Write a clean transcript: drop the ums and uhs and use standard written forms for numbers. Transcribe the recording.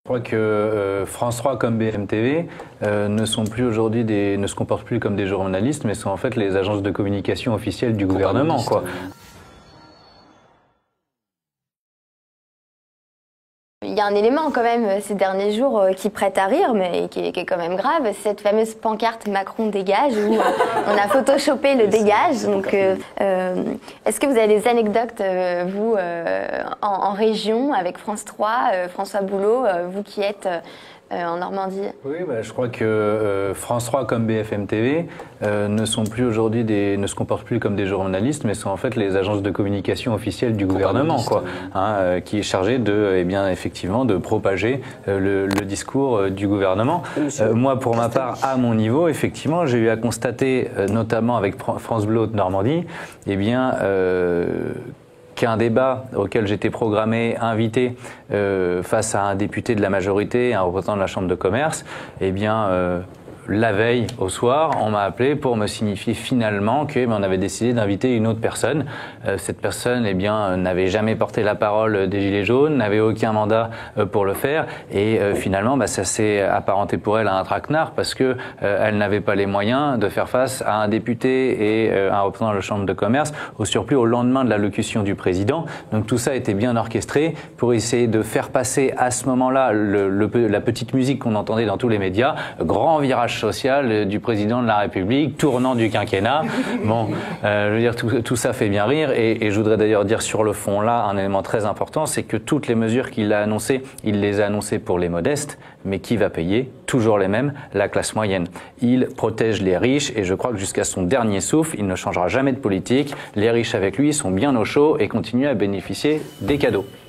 Je crois que France 3 comme BFM TV ne se comportent plus comme des journalistes, mais sont en fait les agences de communication officielles du gouvernement, quoi. Il y a un élément quand même ces derniers jours qui prête à rire, mais qui est quand même grave, c'est cette fameuse pancarte Macron dégage où on a photoshopé le dégage. Donc, est-ce que vous avez des anecdotes, vous, en région avec France 3, François Boulot, vous qui êtes en Normandie? Oui, je crois que France 3 comme BFM TV ne se comportent plus comme des journalistes, mais sont en fait les agences de communication officielles du gouvernement, quoi, qui est chargé de, effectivement, de propager le discours du gouvernement. Moi, pour ma part, à mon niveau, effectivement, j'ai eu à constater, notamment avec France Bleu Normandie, qu'un débat auquel j'étais programmé, invité face à un député de la majorité, un représentant de la Chambre de commerce, la veille au soir, on m'a appelé pour me signifier finalement qu'on avait décidé d'inviter une autre personne. Cette personne, n'avait jamais porté la parole des Gilets jaunes, n'avait aucun mandat pour le faire, et finalement, ça s'est apparenté pour elle à un traquenard parce que elle n'avait pas les moyens de faire face à un député et un représentant de la Chambre de commerce, au surplus au lendemain de l'allocution du président. Donc tout ça a été bien orchestré pour essayer de faire passer à ce moment-là la petite musique qu'on entendait dans tous les médias, grand virage social du président de la République, tournant du quinquennat. Bon, je veux dire, tout ça fait bien rire, et je voudrais d'ailleurs dire sur le fond là un élément très important, c'est que toutes les mesures qu'il a annoncées, il les a annoncées pour les modestes, mais qui va payer? Toujours les mêmes, la classe moyenne. Il protège les riches, et je crois que jusqu'à son dernier souffle, il ne changera jamais de politique. Les riches avec lui sont bien au chaud et continuent à bénéficier des cadeaux.